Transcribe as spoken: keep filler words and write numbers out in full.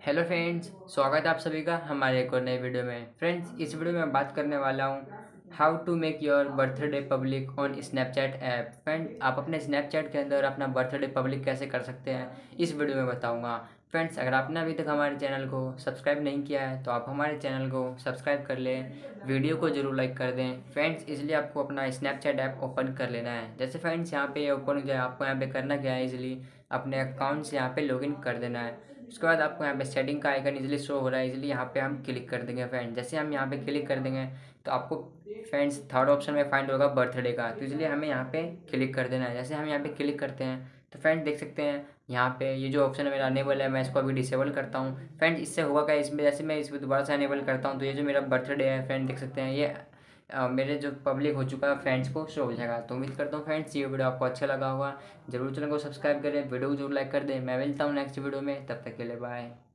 Hello friends, स्वागत है आप सभी का हमारे एक और नए वीडियो में। फ्रेंड्स, इस वीडियो में मैं बात करने वाला हूँ how to make your birthday public on Snapchat app. Friend, आप अपने स्नैपचैट के अंदर अपना बर्थडे पब्लिक कैसे कर सकते हैं इस वीडियो में बताऊँगा। फ्रेंड्स, अगर आपने अभी तक हमारे चैनल को सब्सक्राइब नहीं किया है तो आप हमारे चैनल को सब्सक्राइब कर लें, वीडियो को जरूर लाइक कर दें। फ्रेंड्स, इसलिए आपको अपना स्नैपचैट ऐप ओपन कर लेना है। जैसे फ्रेंड्स यहाँ पे ओपन हो जाए, आपको यहाँ पे करना क्या है, इजीली अपने अकाउंट से यहाँ पे लॉगिन कर देना है। उसके बाद आपको यहाँ पे सेटिंग का आइकन इजीली शो हो रहा है, इजीली यहाँ पे हम क्लिक कर देंगे। फ्रेंड, जैसे हम यहाँ पे क्लिक कर देंगे तो आपको फ्रेंड्स थर्ड ऑप्शन में फाइंड होगा बर्थडे का, तो इसलिए हमें यहाँ पे क्लिक कर देना है। जैसे हम यहाँ पे क्लिक करते हैं तो फ्रेंड्स देख सकते हैं यहाँ पे ये जो ऑप्शन है मेरा अनेबल है, मैं इसको अभी डिसेबल करता हूँ। फ्रेंड्स, इससे होगा क्या, इसमें जैसे मैं इसमें दोबारा से अनेबल करता हूँ तो ये जो मेरा बर्थडे है फ्रेंड देख सकते हैं ये अ, मेरे जो पब्लिक हो चुका है फ्रेंड्स को शो हो जाएगा। तो उम्मीद करता हूँ फ्रेंड्स ये वीडियो आपको अच्छा लगा होगा। जरूर चैनल को सब्सक्राइब करें, वीडियो को जरूर लाइक कर दें। मैं मिलता हूँ नेक्स्ट वीडियो में, तब तक के लिए बाय।